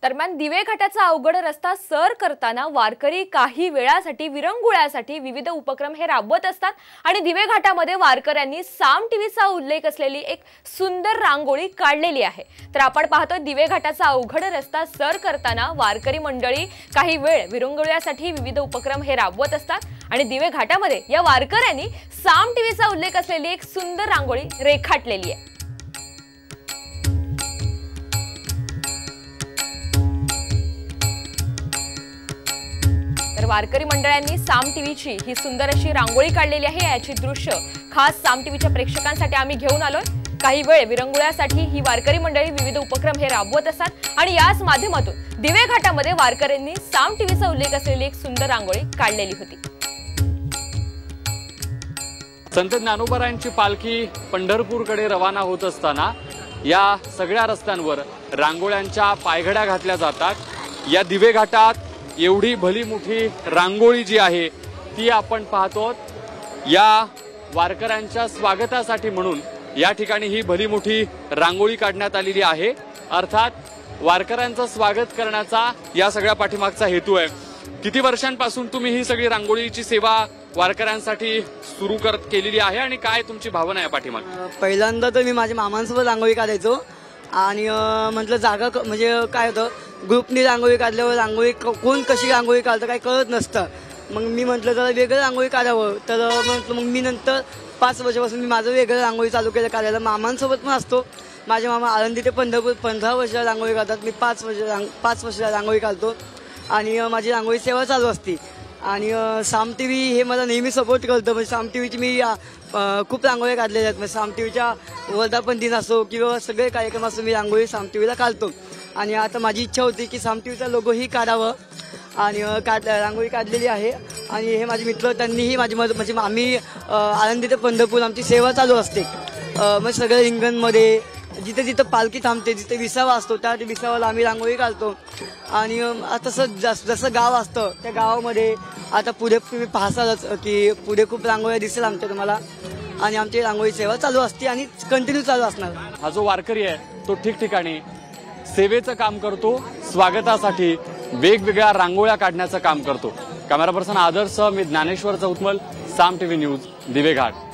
दरम्यान दिवे घाटाचा अवघड रस्ता सर करताना वारकरी काही वेळासाठी विरंगुळ्यासाठी विविध उपक्रम हे राबवत असतात आणि दिवे घाटामध्ये वारकऱ्यांनी साम टीव्हीचा उल्लेख असलेली एक सुंदर रांगोळी काढलेली आहे। तर आपण पाहतो दिवे घाटाचा अवघड रस्ता सर करताना वारकरी मंडळी काही वेळ विरंगुळ्यासाठी विविध उपक्रम हे राबवत असतात आणि दिवे घाटामध्ये या वारकऱ्यांनी साम टीव्हीचा उल्लेख असलेली एक सुंदर रांगोळी रेखाटलेली आहे। तर वारकरी मंडळांनी साम टीव्हीची ही सुंदर अशी रांगोळी काढलेली आहे। याची दृश्य खास साम टीव्हीच्या प्रेक्षकांसाठी आम्ही घेऊन आलोय। काही वेळ विरंगुळ्यासाठी ही वारकरी मंडळी विविध उपक्रम हे राबवत असतात आणि याच माध्यमातून दिवे घाटामध्ये वारकऱ्यांनी साम टीव्हीचा उल्लेख असलेली एक सुंदर रांगोळी काढलेली होती। संत ज्ञानोबारायांची पालखी पंढरपूरकडे रवाना होत असताना या सगळ्या रस्त्यांवर रांगोळ्यांच्या पायघड्या घातल्या जातात। या दिवे घाटात एवढी भली मोठी रांगोळी जी आहे ती आपण पाहतो। या वारकऱ्यांच्या स्वागतासाठी म्हणून या ठिकाणी ही भली मोठी रांगोळी काढण्यात आलेली आहे। अर्थात वारकऱ्यांचं स्वागत करण्याचा या सगळ्या पाठीमागचा हेतू आहे। किती वर्षांपासून तुम्ही ही सगळी रांगोळीची सेवा वारकऱ्यांसाठी सुरू केलेली आहे आणि काय तुमची भावना आहे पाठीमाग? पहिल्यांदा तर मी माझ्या मामांसोबत रांगोळी काढायचो आणि म्हटलं जागा म्हणजे काय होतं, ग्रुपनी रांगोळी काढल्यावर रांगोळी कोण कशी रांगोळी काढतं काही कळत नसतं। मग मी म्हटलं जरा वेगळं रांगोळी काढावं, तर म्हटलं मग मी नंतर 5 वर्षापासून मी माझं वेगळं रांगोळी चालू केलं काढायला। मामांसोबत पण असतो। माझे मामा आळंदी ते पंढरपूर 15 वर्षाला रांगोळी काढतात, मी 5 वर्षाला रांगोळी काढतो आणि माझी रांगोळी सेवा चालू असते। आणि साम टीव्ही हे मला नेहमी सपोर्ट करतं। म्हणजे साम टीव्हीची मी खूप रांगोळ्या काढलेल्या आहेत। म्हणजे साम टीव्हीच्या वर्धापन दिन असो किंवा सगळे कार्यक्रम असो मी रांगोळी साम टीव्हीला काढतो। आणि आता माझी इच्छा होती की साम टीव्हीचा लोगोही काढावं आणि रांगोळी काढलेली आहे। आणि हे माझे मित्र त्यांनीही माझी मदत, म्हणजे आम्ही आळंदी ते पंढरपूर आमची सेवा चालू असते। मग सगळ्या रिंगणमध्ये जिथे जिथे पालखी थांबते, जिथे विसावा असतो त्या विसावाला आम्ही रांगोळी काढतो। आणि तसं जसं गाव असतं त्या गावामध्ये आता पुढे तुम्ही पाहसालच की पुढे खूप रांगोळ्या दिसेल आमच्या तुम्हाला। आणि आमची रांगोळी सेवा चालू असते आणि कंटिन्यू चालू असणार। हा जो वारकरी आहे तो ठिकठिकाणी सेवेचं काम करतो, स्वागतासाठी वेगवेगळ्या रांगोळ्या काढण्याचं काम करतो। कॅमेरा पर्सन आदर्श मी ज्ञानेश्वर चौतमल, साम टीव्ही न्यूज, दिवे घाट।